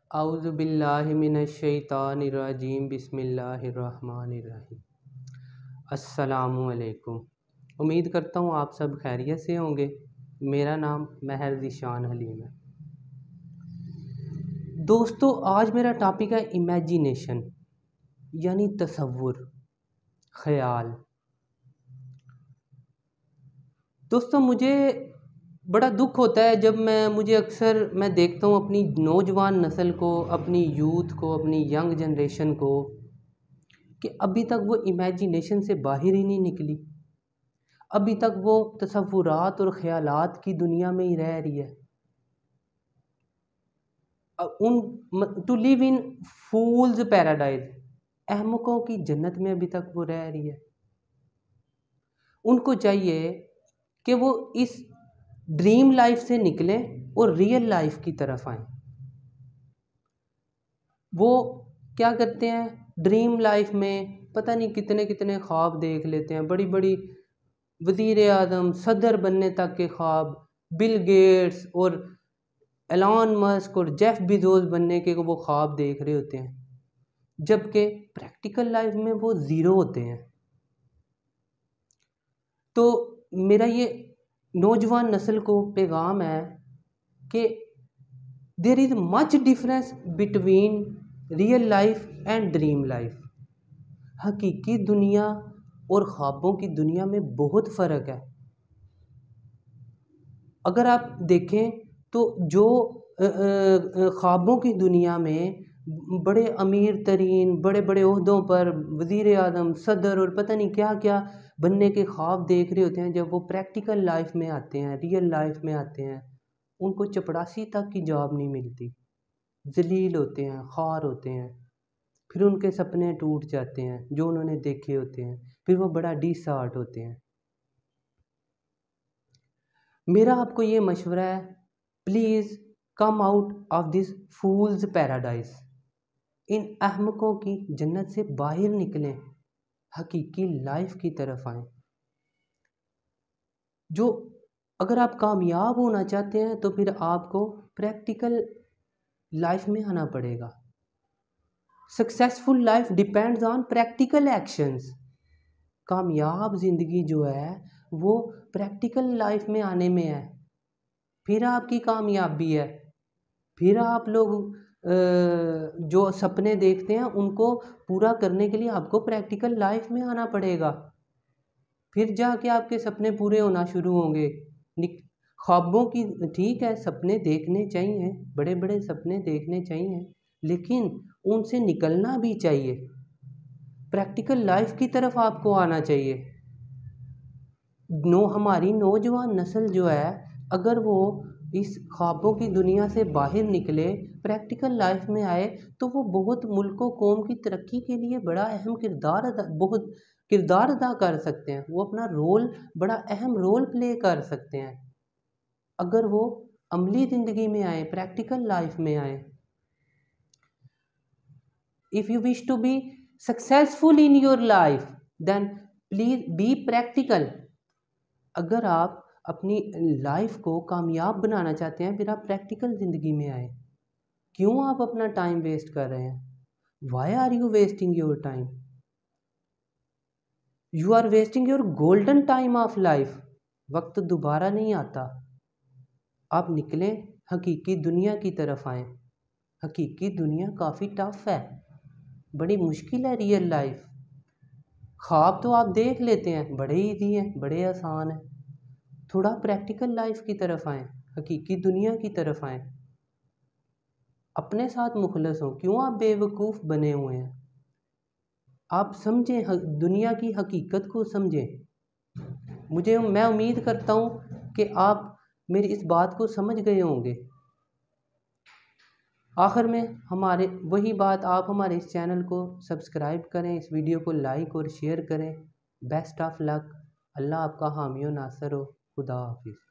औज़ु बिल्लाहि मिनश्शैतानिर्रजीम बिस्मिल्लाहिर्रहमानिर्रहीम। अस्सलामु अलैकुम। उम्मीद करता हूँ आप सब खैरियत से होंगे। मेरा नाम महर ज़ीशान हलीम है। दोस्तों, आज मेरा टॉपिक है इमेजिनेशन, यानी तसव्वुर, ख़याल। दोस्तों, मुझे बड़ा दुख होता है जब मुझे अक्सर मैं देखता हूँ अपनी नौजवान नस्ल को, अपनी यूथ को, अपनी यंग जनरेशन को, कि अभी तक वो इमेजिनेशन से बाहर ही नहीं निकली। अभी तक वो तसव्वुरात और ख़यालात की दुनिया में ही रह रही है। To live in fool's paradise, अहमकों की जन्नत में अभी तक वो रह रही है। उनको चाहिए कि वो इस ड्रीम लाइफ से निकलें और रियल लाइफ की तरफ आएं। वो क्या करते हैं, ड्रीम लाइफ में पता नहीं कितने कितने ख्वाब देख लेते हैं, बड़ी बड़ी वज़ीर आज़म, सदर बनने तक के ख्वाब, बिल गेट्स और एलॉन मस्क और जेफ बेज़ोस बनने के वो ख्वाब देख रहे होते हैं, जबकि प्रैक्टिकल लाइफ में वो ज़ीरो होते हैं। तो मेरा ये नौजवान नस्ल को पैगाम है कि there is much difference between real life and dream life. हकीकी दुनिया और ख्वाबों की दुनिया में बहुत फ़र्क है। अगर आप देखें तो जो ख्वाबों की दुनिया में बड़े अमीर तरीन, बड़े बड़े ओहदों पर वज़ीर आज़म, सदर और पता नहीं क्या क्या बनने के ख्वाब देख रहे होते हैं, जब वो प्रैक्टिकल लाइफ में आते हैं, रियल लाइफ में आते हैं, उनको चपरासी तक की जॉब नहीं मिलती। जलील होते हैं, ख़ार होते हैं, फिर उनके सपने टूट जाते हैं जो उन्होंने देखे होते हैं, फिर वो बड़ा डिसहार्ट होते हैं। मेरा आपको ये मशवरा है, please come out of this fools paradise. इन अहमकों की जन्नत से बाहर निकलें, हकीकी लाइफ की तरफ आएं। जो अगर आप कामयाब होना चाहते हैं तो फिर आपको प्रैक्टिकल लाइफ में आना पड़ेगा। Successful life depends on practical actions. कामयाब ज़िंदगी जो है वो प्रैक्टिकल लाइफ में आने में है, फिर आपकी कामयाबी है। फिर आप लोग जो सपने देखते हैं उनको पूरा करने के लिए आपको प्रैक्टिकल लाइफ में आना पड़ेगा, फिर जाके आपके सपने पूरे होना शुरू होंगे। ख्वाबों की ठीक है, सपने देखने चाहिए, बड़े बड़े सपने देखने चाहिए, लेकिन उनसे निकलना भी चाहिए। प्रैक्टिकल लाइफ की तरफ आपको आना चाहिए। हमारी नौजवान नस्ल जो है, अगर वो इस ख्वाबों की दुनिया से बाहर निकले, प्रैक्टिकल लाइफ में आए, तो वो बहुत मुल्क व कौम की तरक्की के लिए बड़ा अहम किरदार अदा कर सकते हैं। वो अपना रोल, बड़ा अहम रोल प्ले कर सकते हैं अगर वो अमली ज़िंदगी में आए, प्रैक्टिकल लाइफ में आए। If you wish to be successful in your life, then please be practical. अगर आप अपनी लाइफ को कामयाब बनाना चाहते हैं, फिर आप प्रैक्टिकल ज़िंदगी में आए। क्यों आप अपना टाइम वेस्ट कर रहे हैं? Why are you wasting your time? You are wasting your golden time of life. वक्त दोबारा नहीं आता। आप निकलें, हकीकी दुनिया की तरफ आएँ। हकीकी दुनिया काफ़ी टफ है, बड़ी मुश्किल है रियल लाइफ। ख्वाब तो आप देख लेते हैं, बड़े ईजी हैं, बड़े आसान हैं। थोड़ा प्रैक्टिकल लाइफ की तरफ आएँ, हकीकी दुनिया की तरफ आएँ। अपने साथ मुखलस हों। क्यों आप बेवकूफ़ बने हुए हैं? आप समझें, दुनिया की हकीकत को समझें। मैं उम्मीद करता हूँ कि आप मेरी इस बात को समझ गए होंगे। आखिर में हमारे वही बात, आप हमारे इस चैनल को सब्सक्राइब करें, इस वीडियो को लाइक और शेयर करें। Best of luck. अल्लाह आपका हामी व नासर हो। खुदा हाफिज़।